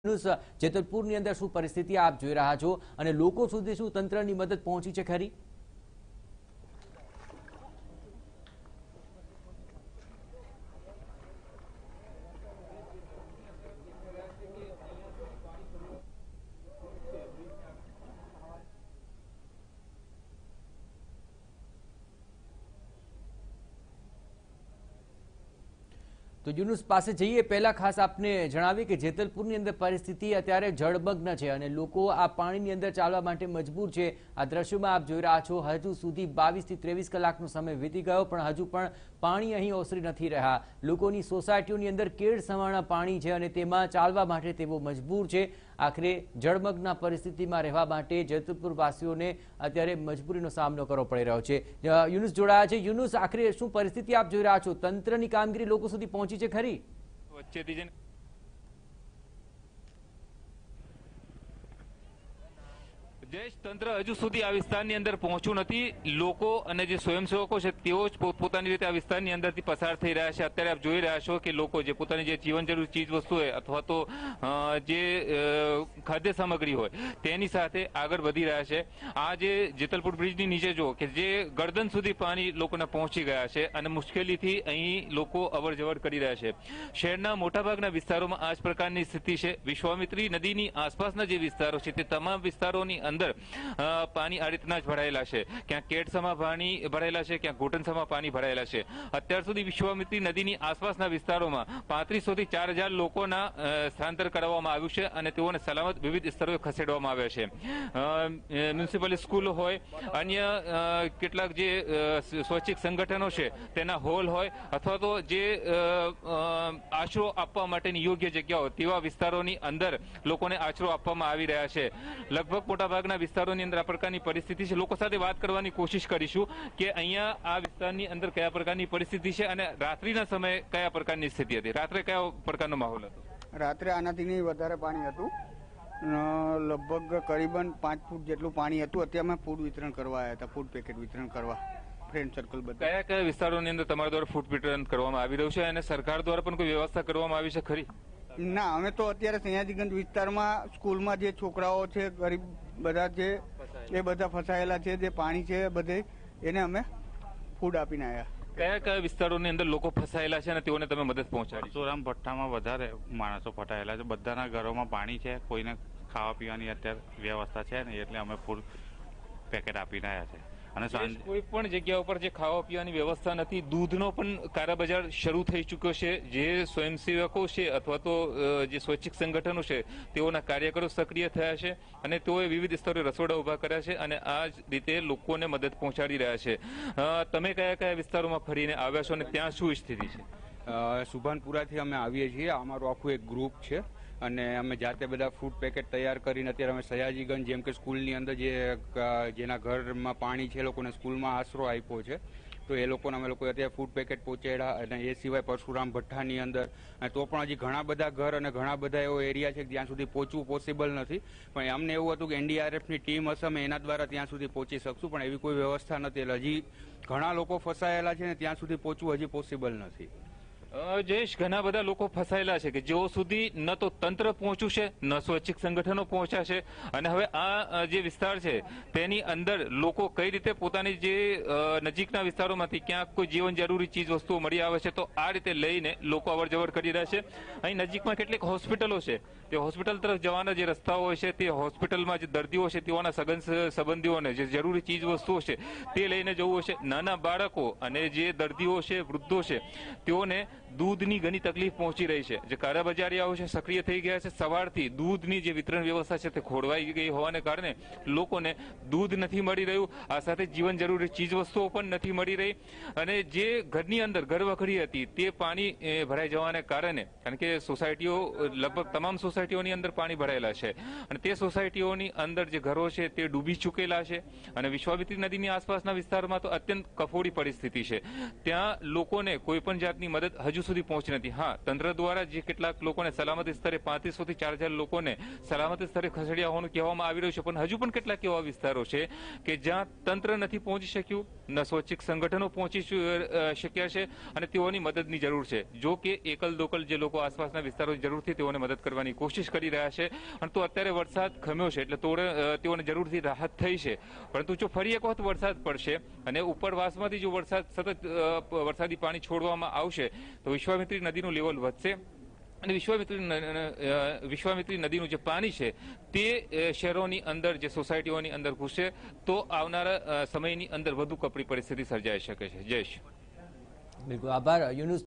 જેતલપુરની અંદર શું પરિસ્થિતિ આપ જોઈ રહ્યા છો અને લોકો સુધી શું તંત્રની મદદ પહોંચી છે ખરી? તો યુનુસ પાસે જઈએ પહેલા ખાસ આપને જણાવી કે જેતલપુરની અંદર પરિસ્થિતિ અત્યારે જળમગ્ન છે અને લોકો આ પાણીની અંદર ચાલવા માટે મજબૂર છે। આ દ્રશ્યોમાં આપ જોઈ રહ્યા છો હજુ સુધી 22 થી 23 કલાકનો સમય વીતી ગયો પણ હજુ પણ પાણી અહીં ઓસરી નથી રહ્યા। લોકોની સોસાયટીઓની અંદર કેડ સમાણા પાણી છે અને તેમાં ચાલવા માટે તેઓ મજબૂર છે। આખરે જળમગ્ન પરિસ્થિતિમાં રહેવા માટે જેતલપુર વાસીઓને અત્યારે મજબૂરીનો સામનો કરવો પડી રહ્યો છે। યુનુસ જોડાયા છે। યુનુસ, આખરે શું પરિસ્થિતિ આપ જોઈ રહ્યા છો? તંત્રની કામગીરી લોકો સુધી પહોંચી છે ખરી? જયેશ, તંત્ર હજુ સુધી આ વિસ્તારની અંદર પહોંચ્યું નથી। લોકો અને જે સ્વયંસેવકો છે તેઓ જ પોતાની રીતે આ વિસ્તારની અંદરથી પસાર થઈ રહ્યા છે। અત્યારે આપ જોઈ રહ્યા છો કે લોકો જે પોતાની જે જીવન જરૂરી ચીજ વસ્તુ હોય અથવા તો જે ખાદ્ય સામગ્રી હોય તેની સાથે આગળ વધી રહ્યા છે। આ જે જેતલપુર બ્રિજની નીચે જો કે જે ગરદન સુધી પાણી લોકોને પહોંચી ગયા છે અને મુશ્કેલીથી અહીં લોકો અવર જવર કરી રહ્યા છે। શહેરના મોટાભાગના વિસ્તારોમાં આ જ પ્રકારની સ્થિતિ છે। વિશ્વામિત્રી નદીની આસપાસના જે વિસ્તારો છે તે તમામ વિસ્તારોની અંદર પાણી આ રીતના જ ભરાયેલા છે। ક્યાંક કેડસામાં પાણી ભરાયેલા છે, ક્યાંક ઘોટણસામાં પાણી ભરાયેલા છે। અત્યાર સુધી વિશ્વામિત્રી નદીની આસપાસના વિસ્તારોમાં 3500 થી 4000 લોકોના સ્થળાંતર કરવામાં આવ્યું છે અને તેઓને સલામત વિવિધ સ્થળોએ ખસેડવામાં આવ્યા છે। મ્યુનિસિપલ સ્કૂલ હોય, અન્ય કેટલાક જે સ્વૈચ્છિક સંગઠનો છે તેના હોલ હોય અથવા તો જે આશરો આપવા માટેની યોગ્ય જગ્યાઓ તેવા વિસ્તારોની અંદર લોકોને આશરો આપવામાં આવી રહ્યા છે। લગભગ મોટાભાગના વિસ્તારોની અંદર આ પ્રકારની પરિસ્થિતિ છે। લોકો સાથે વાત કરવાની કોશિશ કરીશું કે અહીંયા આ વિસ્તારની અંદર કયા પ્રકારની પરિસ્થિતિ છે અને રાત્રિના સમયે કયા પ્રકારની સ્થિતિ હતી, રાત્રે કયા પ્રકારનો માહોલ હતો? રાત્રે આનાથી વધારે પાણી હતું, લગભગ કરીબન 5 ફૂટ જેટલું પાણી હતું। અત્યારે અમે ફૂડ વિતરણ કરવા આવ્યા હતા, ફૂડ પેકેટ વિતરણ કરવા ફ્રેન્ડ સર્કલ બધા। કયા કયા વિસ્તારોની અંદર તમારા દ્વારા ફૂડ વિતરણ કરવામાં આવી રહ્યું છે અને સરકાર દ્વારા પણ કોઈ વ્યવસ્થા કરવામાં આવી છે ખરી? ના, અમે તો અત્યારે સયાજીગંજ વિસ્તારમાં સ્કૂલમાં જે છોકરાઓ છે, ગરીબ બધા છે એ બધા ફસાયેલા છે, જે પાણી છે બધે એને અમે ફૂડ આપીને આવ્યા। કયા કયા વિસ્તારોની અંદર લોકો ફસાયેલા છે અને તેઓને તમે મદદ પહોંચાડી? પરશુરામ ભઠ્ઠામાં વધારે માણસો ફસાયેલા છે, બધાના ઘરોમાં પાણી છે, કોઈને ખાવા પીવાની અત્યારે વ્યવસ્થા છે ને એટલે અમે ફૂડ પેકેટ આપીને આવ્યા છે। અને કોઈ પણ જગ્યા ઉપર જે ખાવા પીવાની વ્યવસ્થા નથી, દૂધનો પણ કાળાબજાર શરૂ થઈ ચૂક્યો છે। જે સ્વયંસેવકો છે અથવા તો જે સ્વૈચ્છિક સંગઠનો છે તેઓના કાર્યકરો સક્રિય થયા છે અને તેઓએ વિવિધ સ્તરે રસોડા ઉભા કર્યા છે અને આ જ રીતે લોકોને મદદ પહોંચાડી રહ્યા છે। તમે કયા કયા વિસ્તારોમાં ફરીને આવ્યા છો અને ત્યાં શું સ્થિતિ છે? સુભાનપુરાથી અમે આવીએ છીએ, અમારું આખું એક ગ્રુપ છે અને અમે જાતે બધા ફૂડ પેકેટ તૈયાર કરીને અત્યારે અમે સયાજીગંજ જેમ કે સ્કૂલની અંદર જેના ઘરમાં પાણી છે એ લોકોને સ્કૂલમાં આશરો આપ્યો છે તો એ લોકોને અમે લોકો અત્યારે ફૂડ પેકેટ પહોંચાડ્યા। અને એ સિવાય પરશુરામ ભઠ્ઠાની અંદર તો પણ હજી ઘણા બધા ઘર અને ઘણા બધા એવો એરિયા છે કે જ્યાં સુધી પહોંચવું પોસિબલ નથી, પણ અમને એવું હતું કે NDRFની ટીમ હશે, અમે એના દ્વારા ત્યાં સુધી પહોંચી શકશું, પણ એવી કોઈ વ્યવસ્થા નથી એટલે હજી ઘણા લોકો ફસાયેલા છે ને ત્યાં સુધી પહોંચવું હજી પોસિબલ નથી। જયેશ, ઘણા બધા લોકો ફસાયેલા છે કે જેઓ સુધી ન તો તંત્ર પહોંચ્યું છે ન સ્વૈચ્છિક સંગઠનો પહોંચ્યા છે અને હવે આ જે વિસ્તાર છે તેની અંદર લોકો કઈ રીતે પોતાની જે નજીકના વિસ્તારોમાંથી ક્યાંક કોઈ જીવન જરૂરી ચીજ વસ્તુઓ મળી આવે છે તો આ રીતે લઈને લોકો અવર જવર કરી રહ્યા છે। અહીં નજીકમાં કેટલીક હોસ્પિટલો છે, તે હોસ્પિટલ તરફ જવાના જે રસ્તાઓ હોય છે તે હોસ્પિટલમાં જે દર્દીઓ છે તેઓના સગન સંબંધીઓને જે જરૂરી ચીજ વસ્તુઓ છે તે લઈને જવું છે। નાના બાળકો અને જે દર્દીઓ છે, વૃદ્ધો છે, તેઓને દૂધની ઘણી તકલીફ પહોંચી રહી છે। જે કાળાબજારીયાઓ છે સક્રિય થઈ ગયા છે। સવારથી દૂધની જે વિતરણ વ્યવસ્થા છે તે ખોરવાઈ ગઈ હોવાને કારણે લોકોને દૂધ નથી મળી રહ્યું, આ સાથે જીવન જરૂરી ચીજ વસ્તુઓ પણ નથી મળી રહી અને જે ઘરની અંદર ઘરવખરી હતી તે પાણી ભરાઈ જવાને કારણે, કારણ કે સોસાયટીઓ લગભગ તમામ સોસાયટીઓની અંદર પાણી ભરાયેલા છે અને તે સોસાયટીઓની અંદર જે ઘરો છે તે ડૂબી ચૂકેલા છે અને વિશ્વામિત્રી નદીની આસપાસના વિસ્તારમાં તો અત્યંત કફોડી પરિસ્થિતિ છે। ત્યાં લોકોને કોઈ પણ જાતની મદદ હજુ હજુ સુધી પહોંચી નથી. હા, તંત્ર દ્વારા જે કેટલાક લોકોને સલામતી સ્તરે 3500 થી 4000 લોકોને સલામતી સ્તરે ખસેડ્યા હોવાનું કહેવામાં આવી રહ્યું છે, પણ હજુ પણ કેટલાક એવા વિસ્તારો છે કે જ્યાં તંત્ર નથી પહોંચી શક્યું, ન સ્વૈચ્છિક સંગઠનો પહોંચી શક્યા છે અને તેઓની મદદની જરૂર છે. જો કે એકલ દોકલ જે લોકો આસપાસના વિસ્તારોની જરૂરથી તેઓને મદદ કરવાની કોશિશ કરી રહ્યા છે, અને તો અત્યારે વરસાદ ખમ્યો છે એટલે તેઓને જરૂરથી રાહત થઈ છે. પરંતુ જો ફરી એક વખત વરસાદ પડશે અને ઉપરવાસમાંથી જો વરસાદી પાણી છોડવામાં આવશે તો વિશ્વામિત્રી નદીનું લેવલ વધશે અને વિશ્વામિત્રી નદીનું જે પાણી છે તે શહેરોની અંદર, જે સોસાયટીઓની અંદર ઘૂસશે તો આવનારા સમયની અંદર વધુ કપરી પરિસ્થિતિ સર્જાઈ શકે છે. જયેશ. બિલકુલ આભાર યુનુસ.